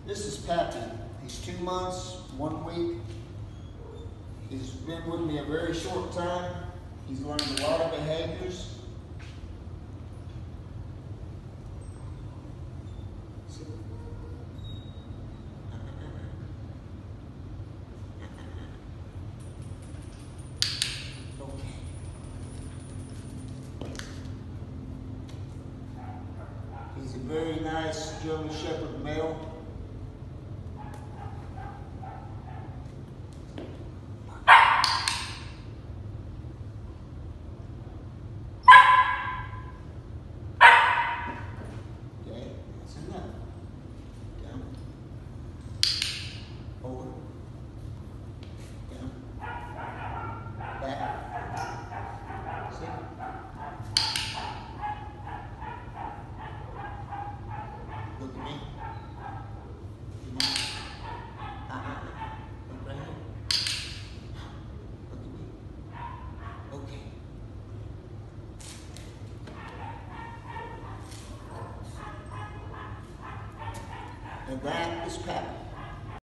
This is Pappy. He's 2 months, 1 week. He's been with me a very short time. He's learned a lot of behaviors. He's a very nice German Shepherd male. Okay, that's enough. Down. Over. Down. Back. Sit. Look at me. Look at me. Look right here. Look at me. Okay. And that is Pappy.